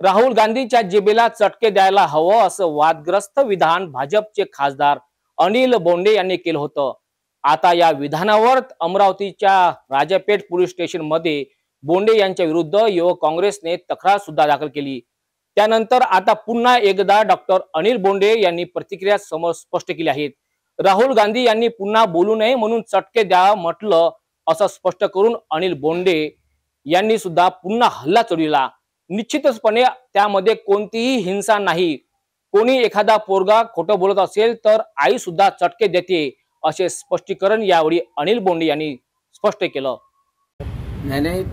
राहुल गांधींच्या जिभेला चटके द्यायला हवं असं वादग्रस्त विधान भाजपचे खासदार अनिल बोंडे यांनी केलं होतं। आता या विधानावर अमरावतीच्या राजापेठ पोलीस स्टेशन मध्ये बोंडे यांच्या विरुद्ध युवक काँग्रेसने तक्रार सुद्धा दाखल केली। त्यानंतर आता पुन्हा एकदा डॉक्टर अनिल बोंडे यांनी प्रतिक्रिया स्पष्ट केली आहेत। राहुल गांधी यांनी पुन्हा बोलू नये म्हणून चटके द्या म्हटलं असं स्पष्ट करून अनिल बोंडे यांनी सुद्धा पुन्हा हल्ला चढविला। निश्चितपणे त्यामध्ये कोणतीही हिंसा नाही। कोणी एखादा पोरगा खोटं बोलत असेल तर आई सुद्धा चटके देते असे स्पष्टीकरण यावेळी अनिल बोंडे यांनी स्पष्ट केलं। नाही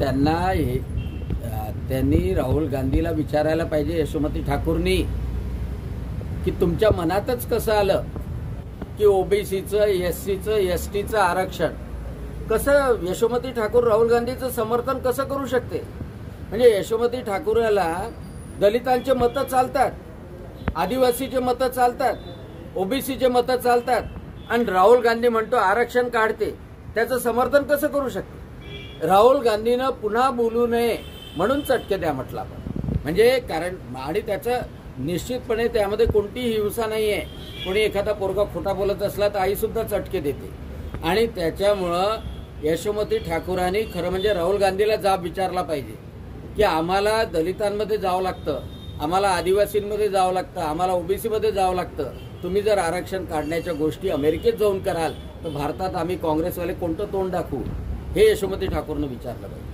त्यांनी राहुल गांधीला विचारायला पाहिजे, यशोमती ठाकूरनी, की तुमच्या मनातच कसं आलं की ओबीसीचं, एससीचं, एसटीचं आरक्षण कसं यशोमती ठाकूर राहुल गांधीचं समर्थन कसं करू शकते? म्हणजे यशोमती ठाकूरला दलितांचे मतं चालतात, आदिवासीचे मतं चालतात, ओबीसीचे मतं चालतात आणि राहुल गांधी म्हणतो आरक्षण काढते, त्याचं समर्थन कसं करू शकते? राहुल गांधीनं पुन्हा बोलू नये म्हणून चटके द्या म्हटलं आपण, म्हणजे कारण आणि त्याचं निश्चितपणे त्यामध्ये कोणतीही हिंसा नाहीये। कोणी एखादा पोरगा खोटा बोलत असला तर आई सुद्धा चटके देते आणि त्याच्यामुळं यशोमती ठाकूरांनी खरं म्हणजे राहुल गांधीला जाब विचारला पाहिजे की आम्हाला दलितांमध्ये जावं लागतं, आम्हाला आदिवासींमध्ये जावं लागतं, आम्हाला ओबीसी मध्ये जावं लागतं। तुम्ही जर आरक्षण काढण्याच्या गोष्टी अमेरिकेत जाऊन कराल तर भारतात आम्ही काँग्रेसवाले कोणतं तोंड दाखवू, हे यशोमती ठाकूरनं विचारलं पाहिजे।